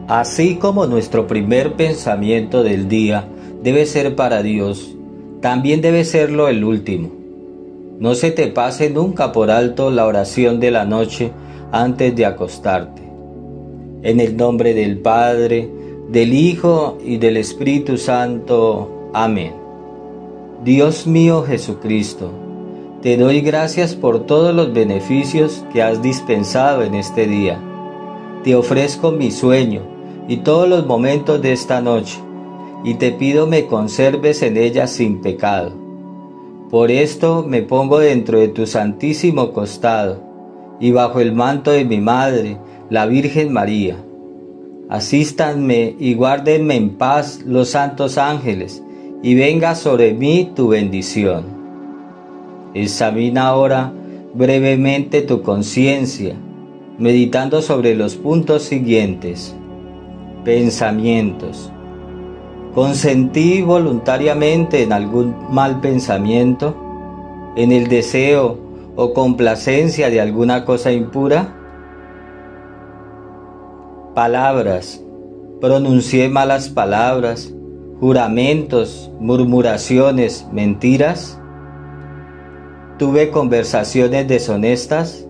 Así como nuestro primer pensamiento del día debe ser para Dios, también debe serlo el último. No se te pase nunca por alto la oración de la noche antes de acostarte. En el nombre del Padre, del Hijo y del Espíritu Santo. Amén. Dios mío Jesucristo, te doy gracias por todos los beneficios que has dispensado en este día. Te ofrezco mi sueño y todos los momentos de esta noche, y te pido me conserves en ella sin pecado. Por esto me pongo dentro de tu santísimo costado, y bajo el manto de mi Madre, la Virgen María. Asístanme y guárdenme en paz los santos ángeles, y venga sobre mí tu bendición. Examina ahora brevemente tu conciencia, meditando sobre los puntos siguientes. Pensamientos. ¿Consentí voluntariamente en algún mal pensamiento? ¿En el deseo o complacencia de alguna cosa impura? Palabras. ¿Pronuncié malas palabras, juramentos, murmuraciones, mentiras? ¿Tuve conversaciones deshonestas?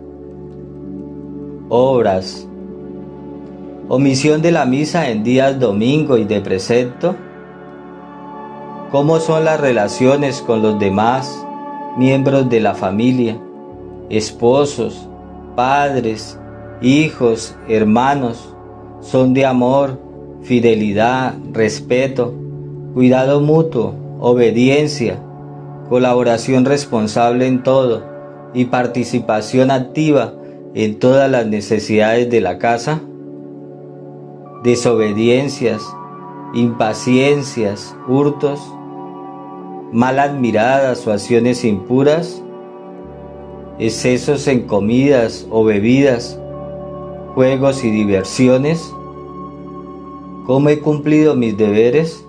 Obras. ¿Omisión de la misa en días domingo y de precepto? ¿Cómo son las relaciones con los demás miembros de la familia, esposos, padres, hijos, hermanos? ¿Son de amor, fidelidad, respeto, cuidado mutuo, obediencia, colaboración responsable en todo y participación activa en todas las necesidades de la casa? Desobediencias, impaciencias, hurtos, malas miradas o acciones impuras, excesos en comidas o bebidas, juegos y diversiones. ¿Cómo he cumplido mis deberes?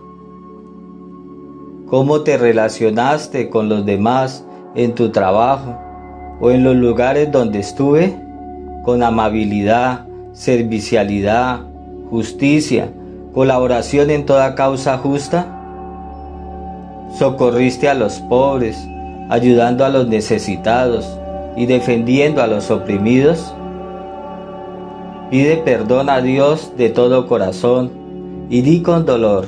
¿Cómo te relacionaste con los demás en tu trabajo o en los lugares donde estuve? ¿Con amabilidad, servicialidad, justicia, colaboración en toda causa justa? ¿Socorriste a los pobres, ayudando a los necesitados y defendiendo a los oprimidos? Pide perdón a Dios de todo corazón y di con dolor: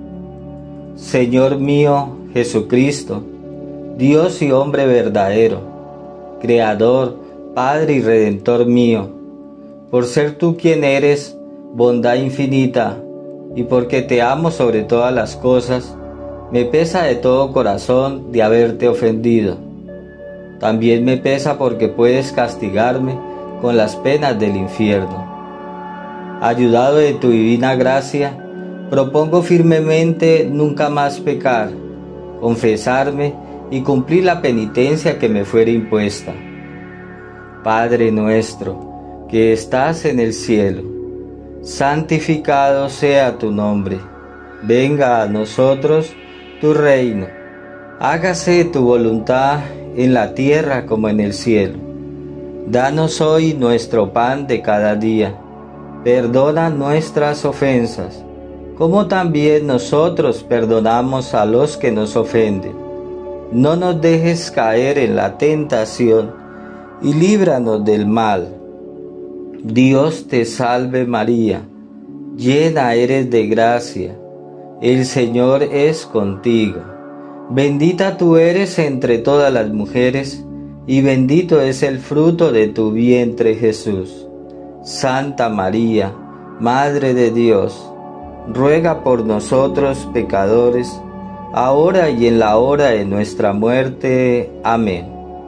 Señor mío Jesucristo, Dios y hombre verdadero, Creador, Padre y Redentor mío, por ser tú quien eres, bondad infinita, y porque te amo sobre todas las cosas, me pesa de todo corazón de haberte ofendido. También me pesa porque puedes castigarme con las penas del infierno. Ayudado de tu divina gracia, propongo firmemente nunca más pecar, confesarme y cumplir la penitencia que me fuere impuesta. Padre nuestro, que estás en el cielo, santificado sea tu nombre. Venga a nosotros tu reino. Hágase tu voluntad en la tierra como en el cielo. Danos hoy nuestro pan de cada día. Perdona nuestras ofensas, como también nosotros perdonamos a los que nos ofenden. No nos dejes caer en la tentación y líbranos del mal. Dios te salve María, llena eres de gracia, el Señor es contigo. Bendita tú eres entre todas las mujeres, y bendito es el fruto de tu vientre Jesús. Santa María, Madre de Dios, ruega por nosotros pecadores, ahora y en la hora de nuestra muerte. Amén.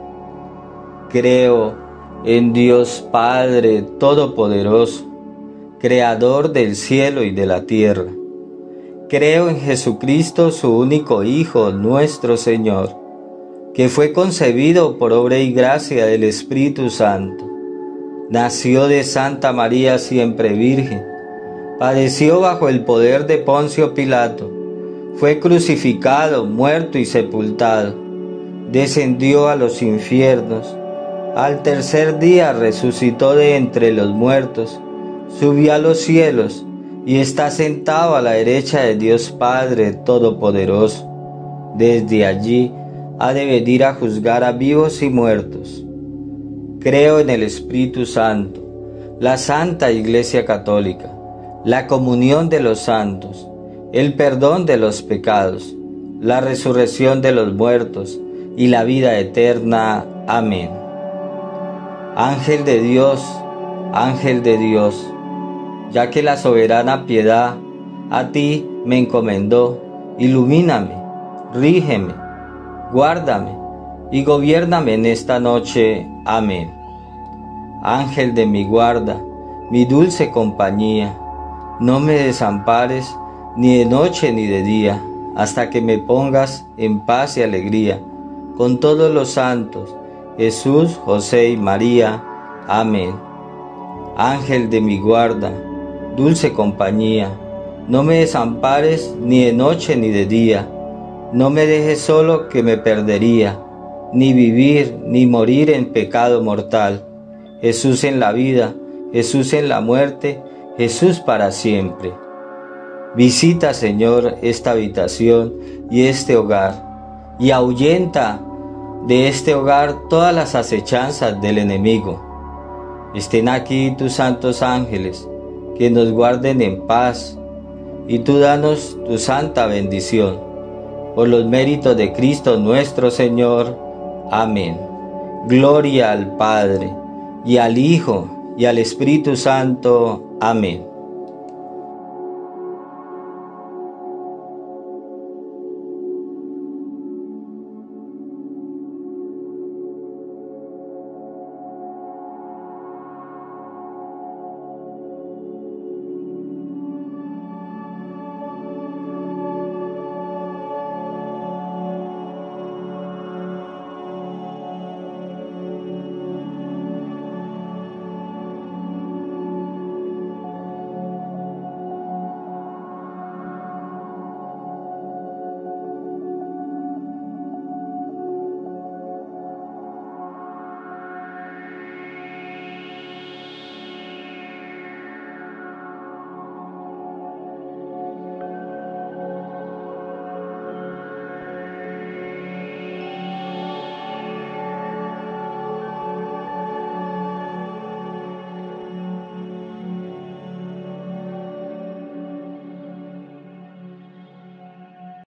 Creo en Dios Padre Todopoderoso, Creador del cielo y de la tierra. Creo en Jesucristo, su único Hijo, nuestro Señor, que fue concebido por obra y gracia del Espíritu Santo. Nació de Santa María siempre Virgen, padeció bajo el poder de Poncio Pilato, fue crucificado, muerto y sepultado, descendió a los infiernos, al tercer día resucitó de entre los muertos, subió a los cielos y está sentado a la derecha de Dios Padre Todopoderoso. Desde allí ha de venir a juzgar a vivos y muertos. Creo en el Espíritu Santo, la Santa Iglesia Católica, la comunión de los santos, el perdón de los pecados, la resurrección de los muertos y la vida eterna. Amén. Ángel de Dios, ya que la soberana piedad a ti me encomendó, ilumíname, rígeme, guárdame y gobiérname en esta noche. Amén. Ángel de mi guarda, mi dulce compañía, no me desampares ni de noche ni de día, hasta que me pongas en paz y alegría con todos los santos, Jesús, José y María. Amén. Ángel de mi guarda, dulce compañía, no me desampares ni de noche ni de día, no me dejes solo que me perdería, ni vivir ni morir en pecado mortal. Jesús en la vida, Jesús en la muerte, Jesús para siempre. Visita, Señor, esta habitación y este hogar, y ahuyenta de este hogar todas las acechanzas del enemigo. Estén aquí tus santos ángeles, que nos guarden en paz, y tú danos tu santa bendición. Por los méritos de Cristo nuestro Señor. Amén. Gloria al Padre, y al Hijo, y al Espíritu Santo. Amén.